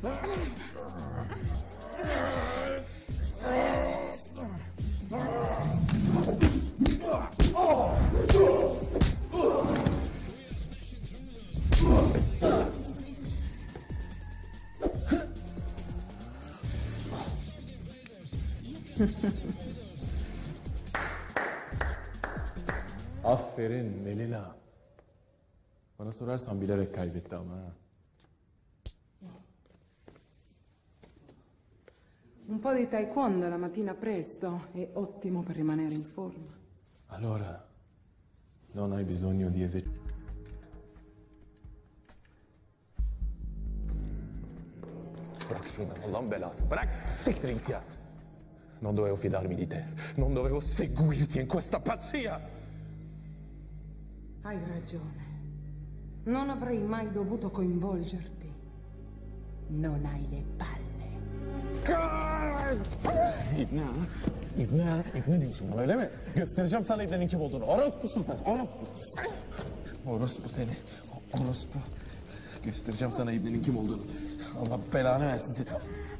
Aferin Melina. Bana sorarsan bilerek kaybetti ama ha. Un po' di taekwondo la mattina presto è ottimo per rimanere in forma. Allora, non hai bisogno di esercitare. Bırak şunu, Allah'ın belası. Bırak, siktir git ya. Non dovevo fidarmi di te. Non dovevo seguirti in questa pazzia. Hai ragione. Non avrei mai dovuto coinvolgerti. Non hai le palle. İbne diyorsun bana öyle mi? Göstereceğim sana İbne'nin kim olduğunu. Orospusun sen, orospu. Orospu seni, orospu. Göstereceğim sana İbne'nin kim olduğunu. Allah belanı versin seni.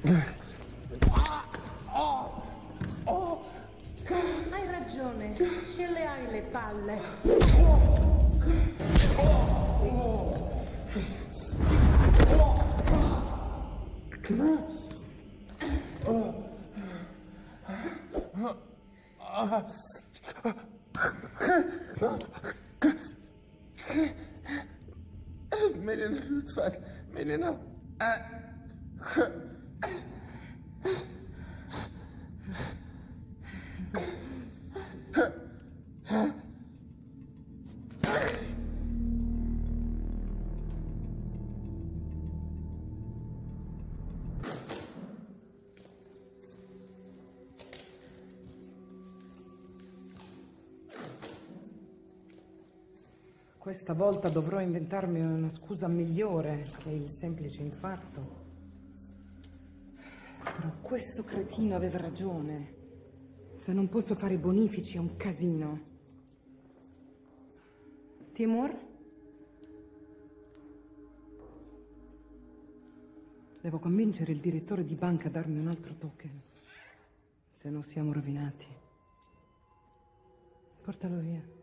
Hai ragione. Ce le hai le palle. Melina lütfen, Melina. Questa volta dovrò inventarmi una scusa migliore che il semplice infarto. Però questo cretino aveva ragione. Se non posso fare i bonifici è un casino. Timur? Devo convincere il direttore di banca a darmi un altro token. Se no siamo rovinati. Portalo via.